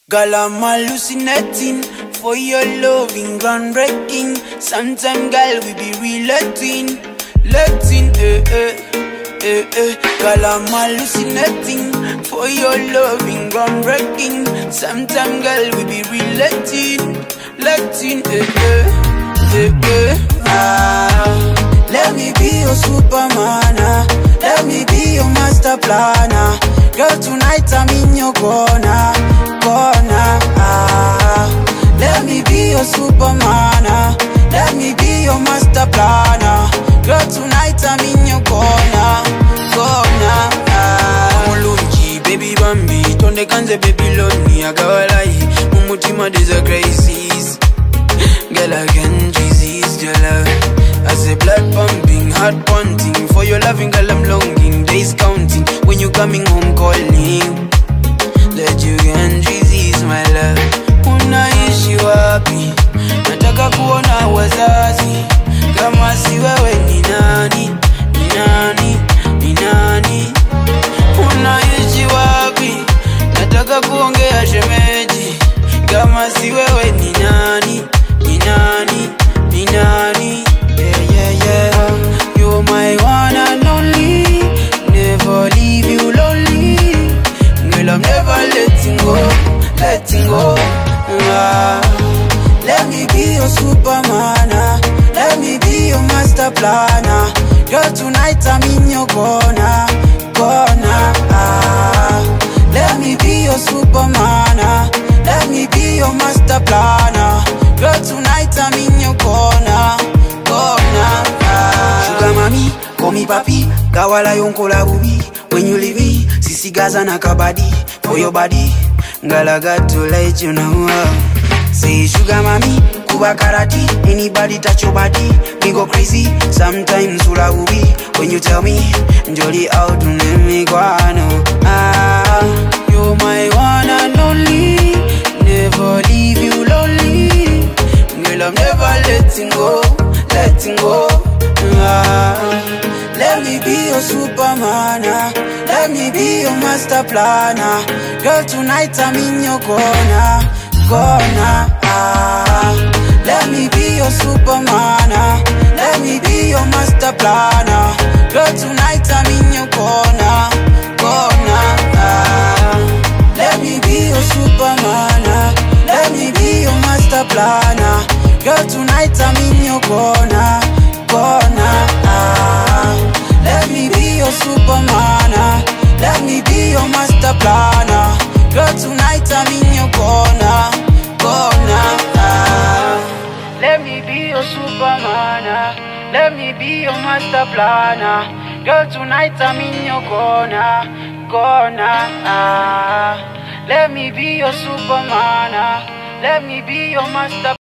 Girl, I'm hallucinating for your loving, groundbreaking. Sometimes, girl, we be relating, Girl, I'm hallucinating for your loving, groundbreaking. Sometimes, girl, we be relating, Let me be your superman, let me be your master planner. Girl, tonight I'm in your corner. Let me be your superman, let me be your master planner. Girl, tonight I'm in your corner. Mulungi, baby Bambi, tonde kanze baby lonely. Agawalai, mumutima these are crises. Girl, I can resist your love. I say blood pumping, heart pounding. For your loving, girl, I'm longing. Days counting, when you coming home calling. That you can resist my love. Unaishi wapi? Nataka kuona wazazi. Kama si wewe ni nani? Unaishi wapi? Nataka kuongea shemeji. Kama si wewe ni nani? Yeah. You're my one and only. Never leave you lonely. Girl, I'm never letting go. Let me be your superman, let me be your master planner. Girl, tonight I'm in your corner. Let me be your superman, let me be your master planner. Girl, tonight I'm in your corner. Sugar mommy, call me papi. Kawala yonkola bubi. When you leave me, sisi gaza na kabadi. For your body, girl, I got to let you know. Say sugar mommy, kuba karati. Anybody touch your body, me go crazy. Sometimes ula ubi. When you tell me, jolly out to me guano. You're my one and only. Never leave you lonely. Girl, I'm never letting go. Let me be your superman, let me be your master planner. Girl, tonight I'm in your corner. Let me be your superman, let me be your master planner. Girl, tonight I'm in your corner. Let me be your superman, let me be your master planner. Girl, tonight I'm in your corner. Let me be your superman, let me be your master planner. Girl, tonight I'm in your corner. Let me be your superman, let me be your master planner. Girl, tonight I'm in your corner. Let me be your superman, let me be your master